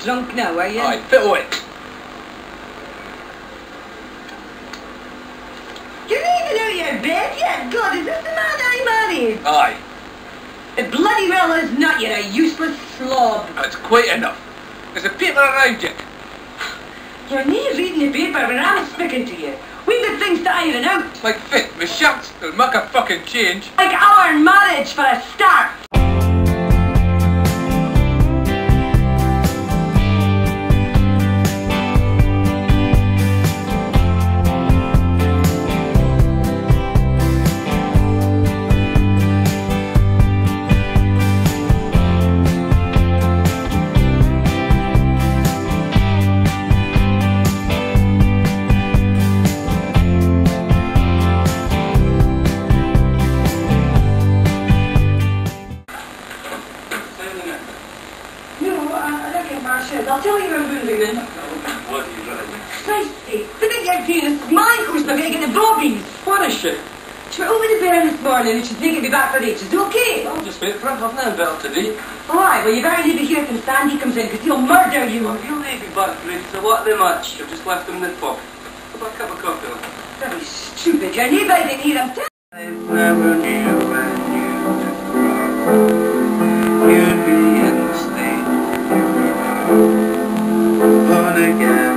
Drunk now, are you? Aye, fiddle it. You're even out of your bed yet? God, is this the man I married? Aye. It bloody well is not, you're a useless slob. That's quite enough. There's a paper around you. You're not reading the paper when I'm speaking to you. We've got things to iron out. Like fit, my shirts, they'll make a fucking change. Like our marriage for a start. I'll tell you I'm moving in. What are you running? Christy, the big young penis, mine who's the making the bobbies. What is she? She went over to bed this morning and she's making me back for ages. Okay? I'll just wait for her. I've nothing better to do. Alright, well you better leave it here till Sandy comes in, because he'll murder you. Well, he'll leave me back for it, so what they much? I've just left them in the pub. Have a cup of coffee on. Very stupid, you're nobody to hear him. I never knew when you took the you'd be in the state you were born again.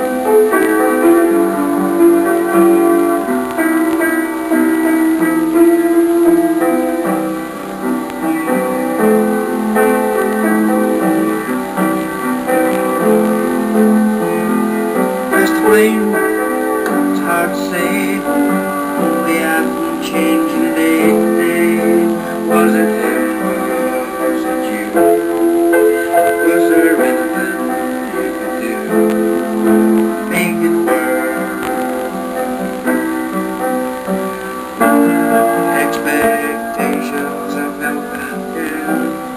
Best to blame, it's hard to say. The atom changing day to day. Was it him or was it you? Was there anything you could do to make it work? Expectations have never been good.